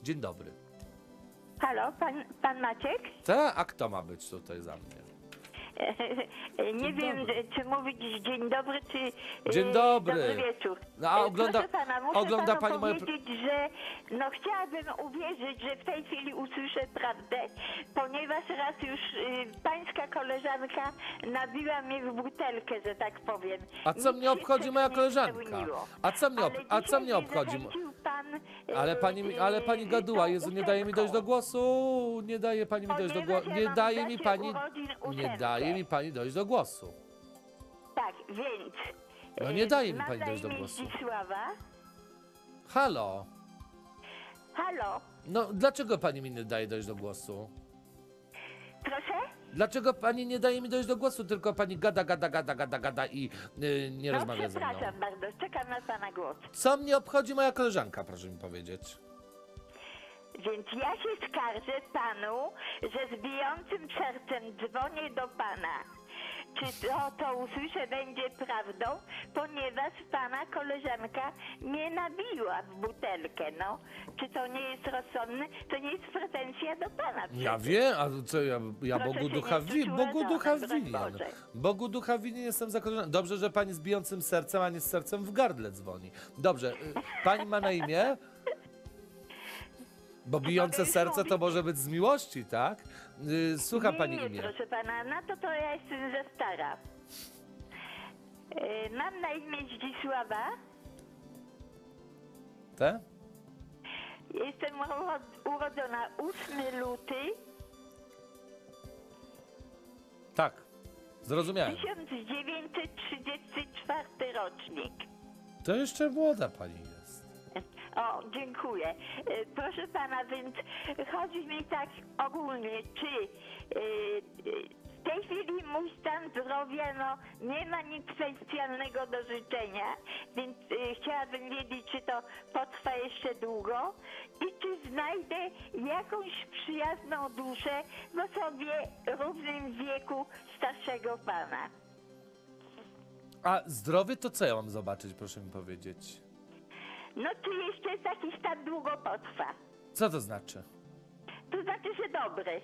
Dzień dobry. Halo, pan Maciek? A kto ma być tutaj za mnie? Nie wiem, czy mówić dzień dobry, czy Dzień dobry. dobry wieczór. No, a Proszę pana, muszę ogląda panu pani moje... powiedzieć, że chciałabym uwierzyć, że w tej chwili usłyszę prawdę, ponieważ raz już pańska koleżanka nabiła mnie w butelkę, że tak powiem. A co mnie obchodzi moja koleżanka? A co mnie obchodzi? Ale pani gaduła, Jezu, nie daje mi dojść do głosu. Nie daje pani mi dojść do głosu. Nie daje mi pani... Nie daje mi pani dojść do głosu. Tak, więc... No nie daje mi mam pani na dojść do imię głosu. Zdzisława. Halo? Halo, No dlaczego pani mi nie daje dojść do głosu? proszę? Dlaczego pani nie daje mi dojść do głosu, tylko pani gada i nie No rozmawia ze mną? przepraszam bardzo, czekam na pana głos. Co mnie obchodzi moja koleżanka, proszę mi powiedzieć? Więc ja się skarżę panu, że z bijącym sercem dzwonię do pana. Czy to usłyszę będzie prawdą, ponieważ pana koleżanka mnie nabiła w butelkę, no. Czy to nie jest rozsądne? To nie jest pretensja do pana. Ja wiem, a co ja Proszę Bogu się ducha nie winien. Bogu ducha broń winien. Boże. Bogu ducha winien jestem za koleżanką. Dobrze, że pani z bijącym sercem, a nie z sercem w gardle dzwoni. Dobrze, pani ma na imię? Bo bijące już serce to mówić? może być z miłości, tak? Słucha Nie, pani nie, imię. proszę pana, na to ja jestem za stara. Mam na imię Zdzisława. Te? Jestem urodzona 8 luty Tak. Zrozumiałem. 1934 rocznik. To jeszcze młoda pani jest. O, dziękuję. Proszę pana, więc chodzi mi tak ogólnie, czy w tej chwili mój stan zdrowia, no nie ma nic specjalnego do życzenia, więc chciałabym wiedzieć, czy to potrwa jeszcze długo i czy znajdę jakąś przyjazną duszę w osobie równym wieku starszego pana. A zdrowie to co ja mam zobaczyć, proszę mi powiedzieć? No czy jeszcze taki stan długo potrwa? Co to znaczy? To znaczy, że dobry.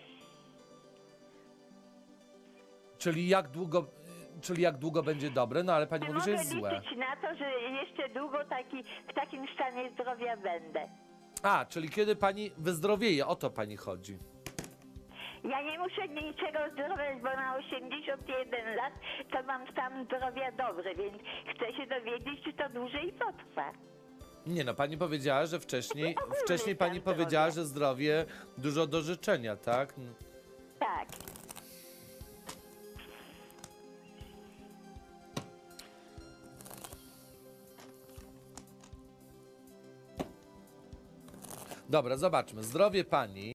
Czyli jak długo będzie dobre, no ale pani mówi, że jest Mogę złe. liczyć na to, że jeszcze długo w takim stanie zdrowia będę. A, czyli kiedy pani wyzdrowieje, o to pani chodzi. Ja nie muszę niczego zdrowiać, bo na 81 lat to mam stan zdrowia dobry, więc chcę się dowiedzieć, czy to dłużej potrwa. Nie no, pani powiedziała, że wcześniej Ogólny pani stan powiedziała, zdrowia. że zdrowie dużo do życzenia, tak? Tak. Dobra, zobaczmy. Zdrowie pani